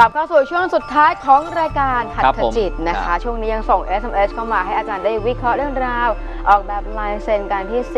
ลับเข้าสู่ช่วงสุดท้ายของรายการหัตถจิตนะคะช่วงนี้ยังส่ง SMS เข้ามาให้อาจารย์ได้วิเคราะห์เรื่องราวออกแบบลายเซ็นกันที่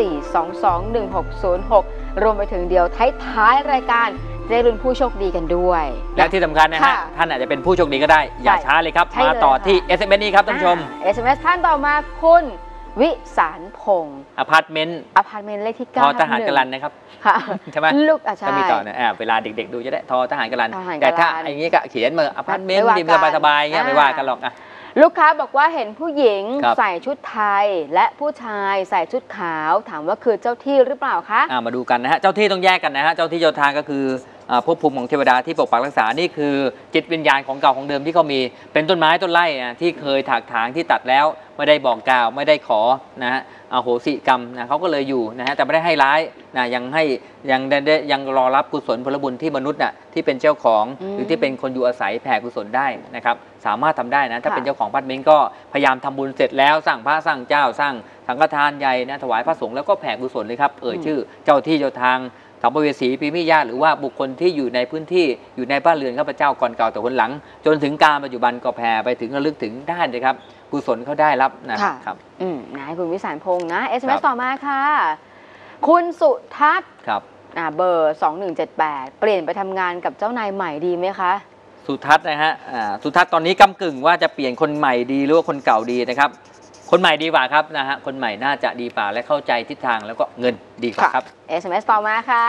4221606 รวมไปถึงเดียวท้ายรายการได้ลุ้นผู้โชคดีกันด้วยและที่สำคัญนะฮะท่านอาจจะเป็นผู้โชคดีก็ได้อย่าช้าเลยครับมาต่อที่ SMS นี้ครับท่านผู้ชม SMS ท่านต่อมาคุณวิสารพงศ์อพาร์ตเมนต์เลขที่9 ทอทหารกรันนะครับใช่ไหมลูกจะมีต่อนะเวลาเด็กๆดูจะได้ทอทหารกรันแต่ถ้าอย่างนี้ก็เขียนมาอพาร์ตเมนต์ดีสบายๆเงี้ยไม่ว่ากันหรอกลูกค้าบอกว่าเห็นผู้หญิงใส่ชุดไทยและผู้ชายใส่ชุดขาวถามว่าคือเจ้าที่หรือเปล่าคะมาดูกันนะฮะเจ้าที่ต้องแยกกันนะฮะเจ้าที่เจ้าทางก็คือภพภูมิของเทวดาที่ปกปักรักษานี่คือจิตวิญญาณของเก่าของเดิมที่เขามีเป็นต้นไม้ต้นไร่ที่เคยถากถางที่ตัดแล้วไม่ได้บอกกล่าวไม่ได้ขอนะฮะอโหสิกรรมนะเขาก็เลยอยู่นะฮะแต่ไม่ได้ให้ร้ายนะยังรอรับกุศลผลบุญที่มนุษย์น่ะที่เป็นเจ้าของหรือที่เป็นคนอยู่อาศัยแผ่กุศลได้นะครับสามารถทำได้นะถ้าเป็นเจ้าของอพาร์ตเมนต์ก็พยายามทำบุญเสร็จแล้วสร้างพระสร้างเจ้าสร้างสังฆทานใหญ่นะถวายพระสงฆ์แล้วก็แผ่กุศลเลยครับชื่อเจ้าที่เจ้าทางสัมภเวสีปีมิญาติหรือว่าบุคคลที่อยู่ในพื้นที่อยู่ในบ้านเรือนข้าพเจ้าก่อนเก่าแต่คนหลังจนถึงการปัจจุบันก็แผ่ไปถึงระลึกถึงได้เลยครับกุศลเขาได้รับนะครับนะคุณวิสารพงษ์นะ SMS ต่อมาค่ะคุณสุทัศน์ครับเบอร์2178เปลี่ยนไปทำงานกับเจ้านายใหม่ดีไหมคะสุทัศน์นะฮะสุทัศน์ตอนนี้กำกึ่งว่าจะเปลี่ยนคนใหม่ดีหรือว่าคนเก่าดีนะครับคนใหม่ดีกว่าครับนะฮะคนใหม่น่าจะดีกว่าและเข้าใจทิศทางแล้วก็เงินดีกว่าครับ SMS ต่อมาค่ะ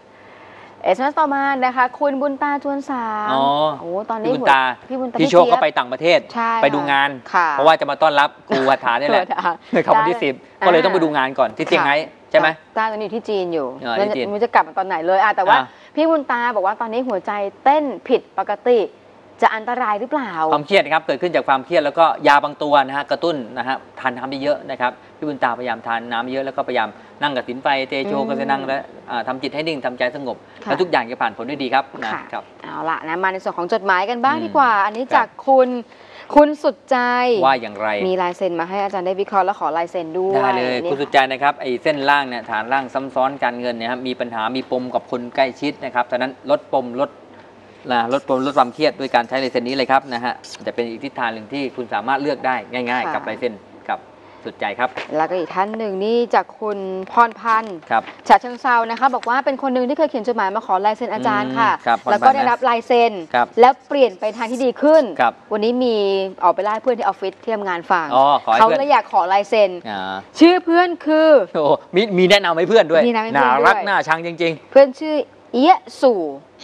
SMS ต่อมานะคะคุณบุญตาจวนสามตอนนี้พี่บุญตาพี่โชคเขาไปต่างประเทศไปดูงานเพราะว่าจะมาต้อนรับครูหัตถานี่แหละในคำวันที่10ก็เลยต้องไปดูงานก่อนที่เซี่ยงไฮ้ใช่ไหมตาตอนนี้อยู่ที่จีนอยู่มันจะกลับมาตอนไหนเลยแต่ว่าพี่บุญตาบอกว่าตอนนี้หัวใจเต้นผิดปกติจะอันตรายหรือเปล่าความเครียดนะครับเกิดขึ้นจากความเครียดแล้วก็ยาบางตัวนะฮะกระตุ้นนะฮะทานน้ำเยอะนะครับพี่บุญตาพยายามทานน้ำเยอะแล้วก็พยายามนั่งกับสินไฟเตโชก็จะนั่งและทำจิตให้นิ่งทำใจสงบแล้วทุกอย่างจะผ่านผลได้ดีครับนะครับเอาละนะมาในส่วนของจดหมายกันบ้างดีกว่าอันนี้จากคุณสุดใจว่าอย่างไรมีลายเซ็นมาให้อาจารย์ได้วิเคราะห์และขอลายเซ็นด้วยได้เลยคุณสุดใจนะครับไอ้เส้นล่างเนี่ยฐานล่างซ้ำซ้อนการเงินเนี่ยครับมีปัญหามีปมกับคนใกล้ชิดนะครับฉะนั้นลดปมลดความเครียดด้วยการใช้ลายเซ็นนี้เลยครับนะฮะจะเป็นอีกทิศทางหนึ่งที่คุณสามารถเลือกได้ง่ายๆกับลายเซ็นกับสุดใจครับแล้วก็อีกท่านหนึ่งนี่จากคุณพรพันธ์ฉะเชิงเซานะคะบอกว่าเป็นคนหนึ่งที่เคยเขียนจดหมายมาขอลายเซ็นอาจารย์ค่ะแล้วก็ได้รับลายเซ็นแล้วเปลี่ยนไปทางที่ดีขึ้นวันนี้มีออกไปไล่เพื่อนที่ออฟฟิศที่ทำงานฟังเขาเลยอยากขอลายเซ็นชื่อเพื่อนคือมีแนะนำให้เพื่อนด้วยน่ารักน่าชังจริงๆเพื่อนชื่อเอียสู่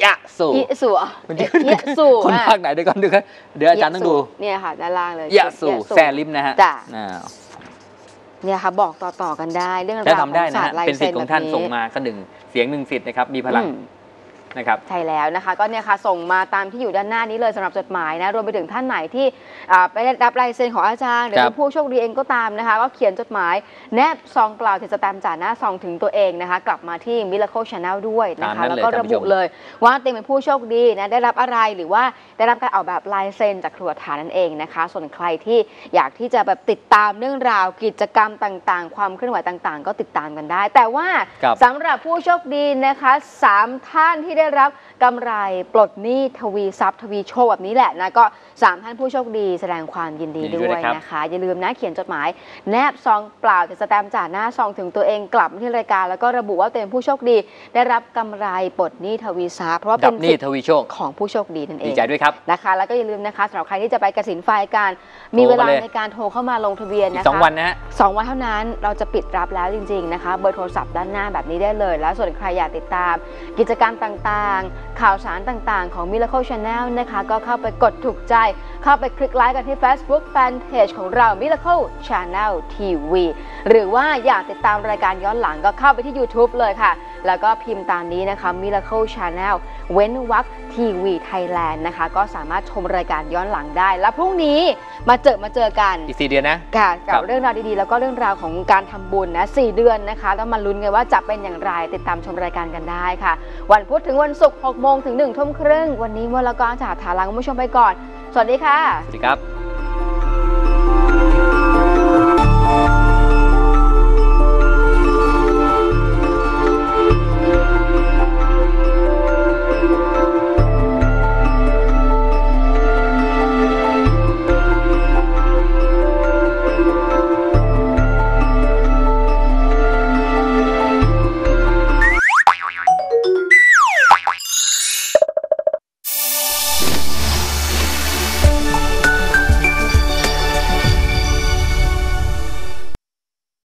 คนภาคไหนด้วยกันดูครับเดี๋ยวอาจารย์ต้องดูเนี่ยค่ะด้านล่างเลยเอียสู่แซลิมนะฮะเนี่ยค่ะบอกต่อกันได้เรื่องราวของศาสตร์ลายเซ็นแบบนี้เป็นสิทธิ์ของท่านส่งมาก็1 เสียง 1 สิทธิ์นะครับมีพลังนะครับใช่แล้วนะคะก็เนี่ยค่ะส่งมาตามที่อยู่ด้านหน้านี้เลยสำหรับจดหมายนะรวมไปถึงท่านไหนที่ไปได้รับลายเซ็นของอาจารย์หรือเป็นผู้โชคดีเองก็ตามนะคะก็เขียนจดหมายแนบซองเปล่าติดสแตมป์จ่าหน้าซองถึงตัวเองนะคะกลับมาที่ Miracle Channel ด้วยนะคะแล้วก็ระบุเลยว่าตัวเองเป็นผู้โชคดีนะได้รับอะไรหรือว่าได้รับการออกแบบลายเซ็นจากครูหัตถานั่นเองนะคะส่วนใครที่อยากที่จะแบบติดตามเรื่องราวกิจกรรมต่างๆความเคลื่อนไหวต่างๆก็ติดตามกันได้แต่ว่าสำหรับผู้โชคดีนะคะ3 ท่านที่ได้รับกำไรปลดหนี้ทวีทรัพย์ทวีโชคแบบนี้แหละนะก็3 ท่านผู้โชคดีแสดงความยินดีด้วยนะคะอย่าลืมนะเขียนจดหมายแนบซองเปล่าติดสแตมป์จ่าหน้าซองถึงตัวเองกลับมาที่รายการแล้วก็ระบุว่าเป็นผู้โชคดีได้รับกำไรปลดหนี้ทวีทรัพย์เพราะว่าเป็นสิทธิ์ของผู้โชคดีนั่นเองดีใจด้วยครับนะคะแล้วก็อย่าลืมนะคะสำหรับใครที่จะไปกสินไฟกันมีเวลาในการโทรเข้ามาลงทะเบียนนะคะ 2 วันนะฮะ 2 วันเท่านั้นเราจะปิดรับแล้วจริงๆนะคะเบอร์โทรศัพท์ด้านหน้าแบบนี้ได้เลยแล้วส่วนใครอยากติดตามกิจกรรมต่างๆข่าวสารต่างๆของ Miracle Channel นะคะก็เข้าไปกดถูกใจเข้าไปคลิกไลค์กันที่ Facebook Fanpage ของเรา Miracle Channel TV หรือว่าอยากติดตามรายการย้อนหลังก็เข้าไปที่ YouTube เลยค่ะแล้วก็พิมพ์ตามนี้นะคะ Miracle Channel เว้นวรรคทีวีไทยแลนด์นะคะก็สามารถชมรายการย้อนหลังได้และพรุ่งนี้มาเจอกันอีก4 เดือนนะกับเรื่องราวดีๆแล้วก็เรื่องราวของการทำบุญนะ4 เดือนนะคะแล้วมาลุ้นกันว่าจะเป็นอย่างไรติดตามชมรายการกันได้ค่ะวันพุธถึงวันศุกร์ 6 โมงถึง 1 ทุ่มครึ่งวันนี้มลกรจากฐานลังคุณผู้ชมไปก่อนสวัสดีค่ะสวัสดีครับ